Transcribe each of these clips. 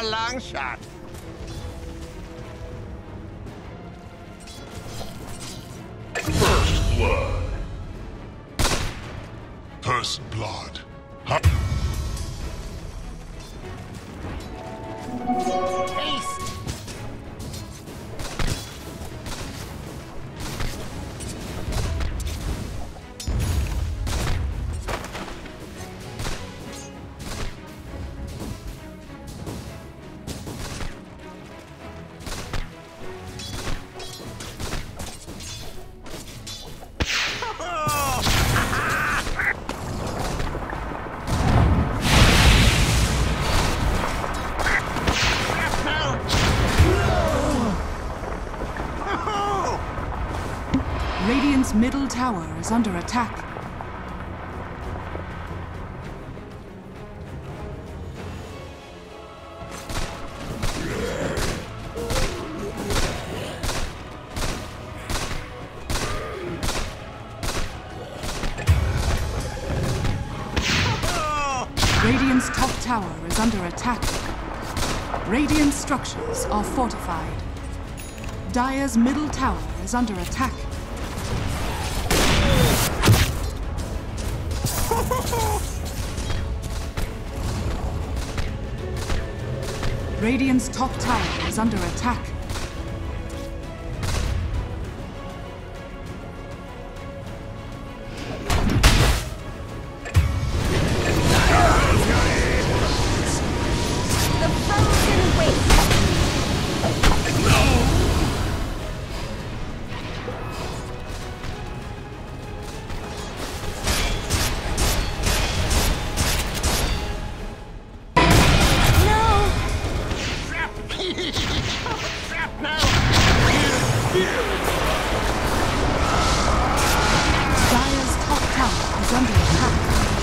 long shot. First blood. First blood. Haste. Radiant's middle tower is under attack. Radiant's top tower is under attack. Radiant structures are fortified. Dire's middle tower is under attack. Radiant's top tower is under attack. The frozen waste. Dire's top tower is under attack.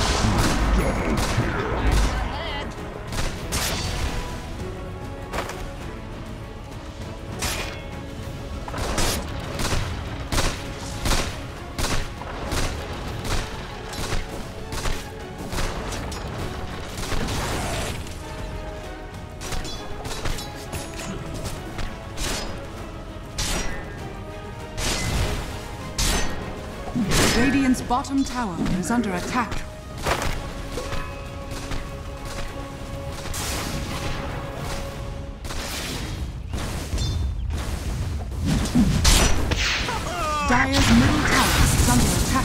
Radiant's bottom tower is under attack. Dire's middle tower is under attack.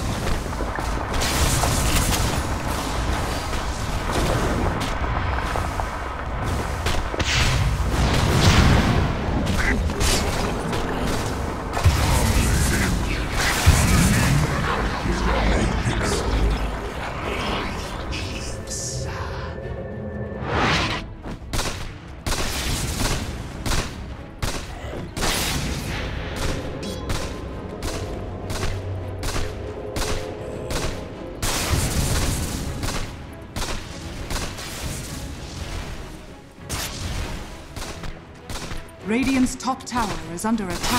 Radiant's top tower is under attack.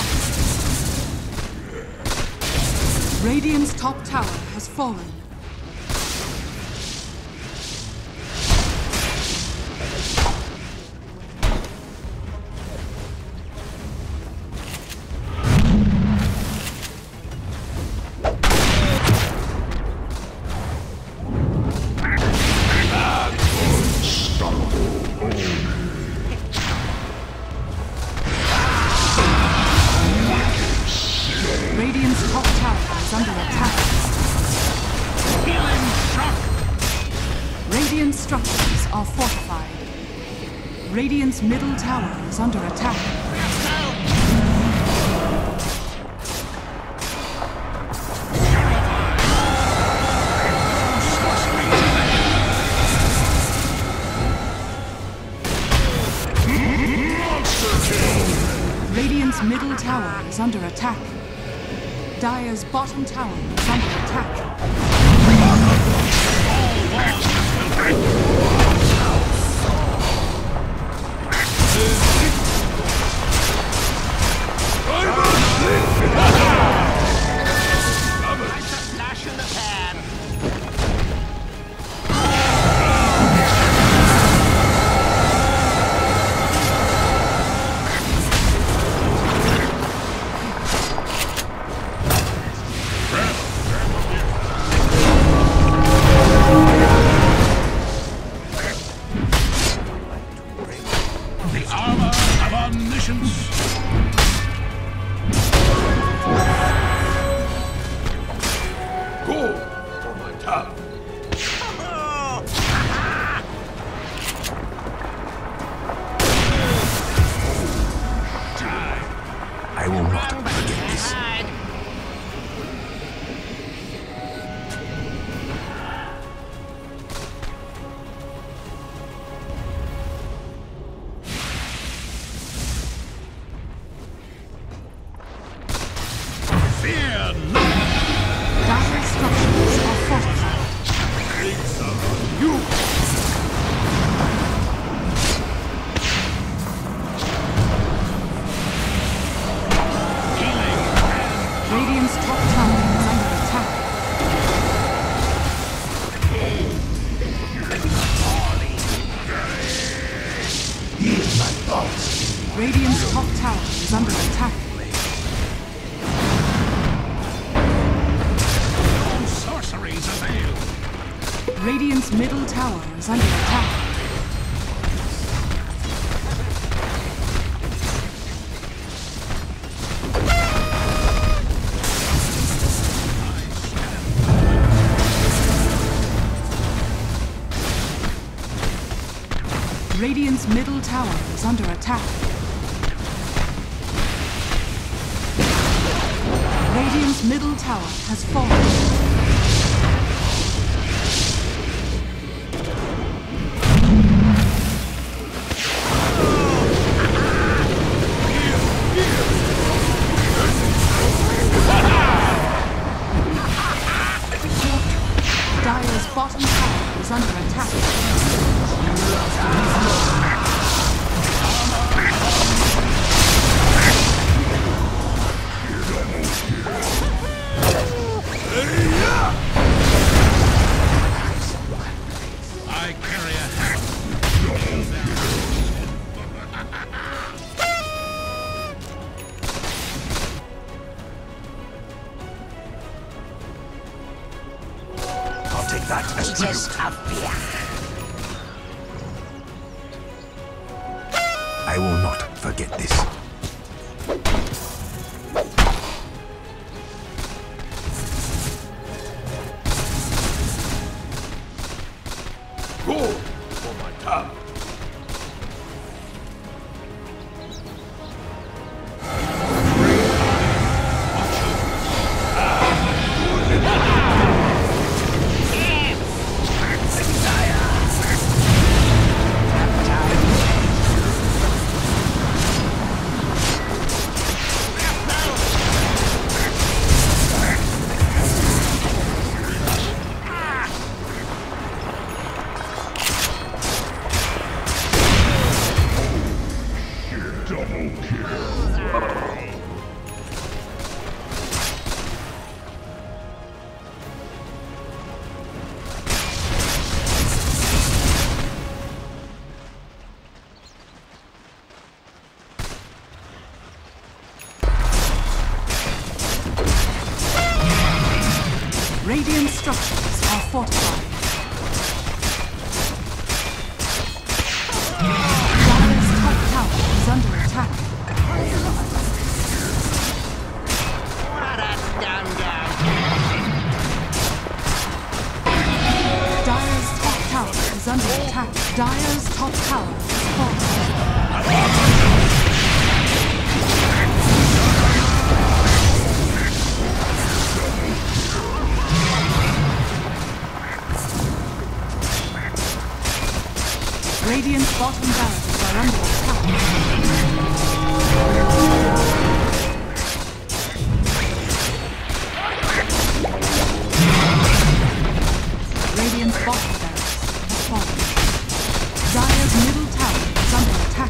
Radiant's top tower has fallen. Radiant's top tower is under attack. Healing shock. Radiant structures are fortified. Radiant's middle tower is under attack. Radiant's middle tower is under attack. Dire's bottom tower is under attack. Like a flash in the pan. Radiant's top tower is under attack. Radiant's top tower is under attack. No sorceries avail. Radiant's middle tower is under attack. Radiant's middle tower is under attack. Radiant's middle tower has fallen. Dire's bottom tower is under attack. I carry a hammer. I'll take that as Just a fear. I will not forget this. Go for my tongue. Radiant structures are fortified. Dire's top tower is under attack. What a dum-dum. Dire's top tower is under attack. Dire's top tower is fallen. Radiant's bottom barracks are under attack. Radiant's bottom barracks have fallen. Dire's middle tower is under attack.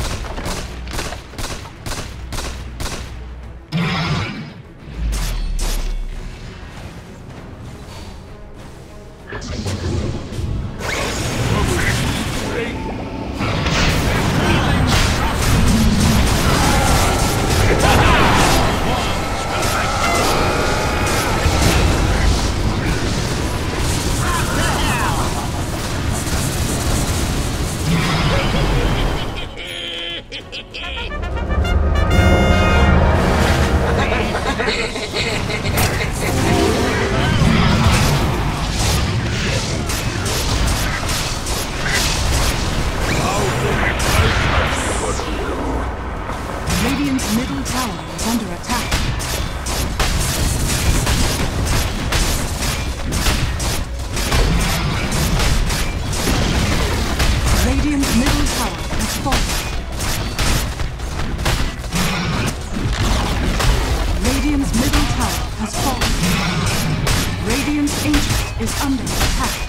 Radiant's middle tower is under attack. Radiant's middle tower has fallen. Radiant's middle tower has fallen. Radiant's ancient is under attack.